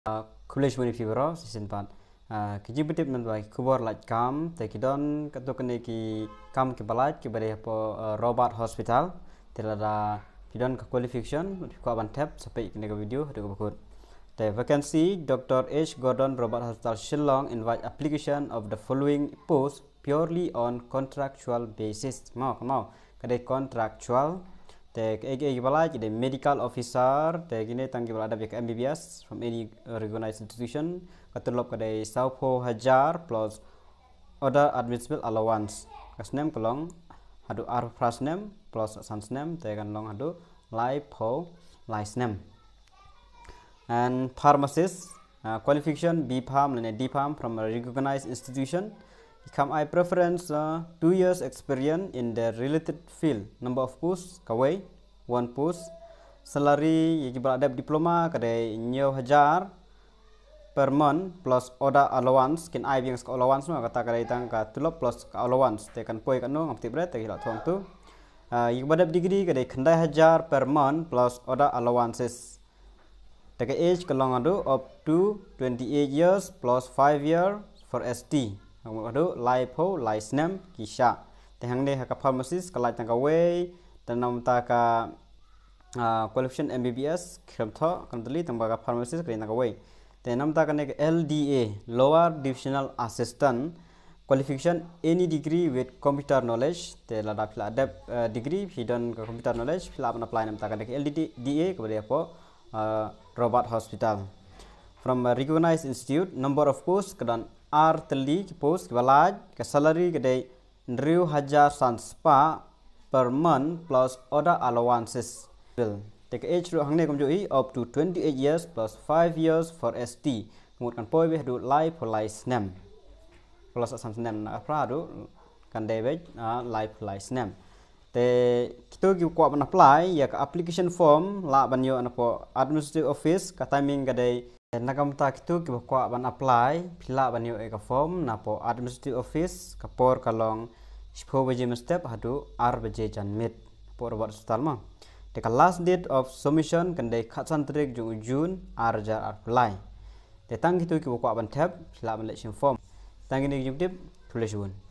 College Muni Fibro season 4 kiji betip nan bai kubor laj kam te kidon kato kene ki kam ki balaj ki bare po Robert Hospital telada kidon ka qualification ko ban tap sampai kene ka video de ko bakut te vacancy Dr. H Gordon Robert Hospital Shillong invite application of the following post purely on contractual basis mau kadai contractual te ege balaj de medical officer te gine tangki balada bek MBBS from any recognized institution katulop kadai saupo hajar plus other admissible allowance kasnem kolong hadu ar first name plus sans name te kan long hadu life ho life name and pharmacist qualification B Pharm and D Pharm from a recognized institution become I preference 2 years experience in the related field. Number of posts kawai 1 post. Salary yang berada diploma kadai nyew hajar per month plus other allowance kin I yang allowance no kata kadai tang ka tulop plus allowance te kan poi kan no ngapti bret te hilak thong tu. Yang berada degree kadai khandai hajar per month plus other allowances. Take age kalong adu up to 28 years plus 5 year for ST. Adu life ho life name kisha tehang de ka pharmacist kalai tang ka way tanam ta ka qualification MBBS khamtho kantli tang ka pharmacist kri tang ka way tenam ta ka ne LDA lower divisional assistant qualification any degree with computer knowledge te lada phila adap degree hidden computer knowledge phila apply nam ta ka LDA ka bare po Robert Hospital from a recognized institute number of posts kadan R teli post balaj ke salary kedai 2,000 sanspa per month plus other allowances bill take age ru hangne komjoi up to 28 years plus 5 years for ST kemudian kan poi be du life for life name plus sans name na pra du kan debit life life name te kito ki ko ban apply ya ka application form la ban yo anapo administrative office ka timing kadai nakam ta kitu ki ko ban apply phila ban yo ka form na po administrative office ka por kalong spo baje step hadu r baje janmit por Robert Hospital ma the last date of submission kan dai khatsan tarik June r jar apply te tang kitu ki ko ban tab phila ban election form tang ni jip tulis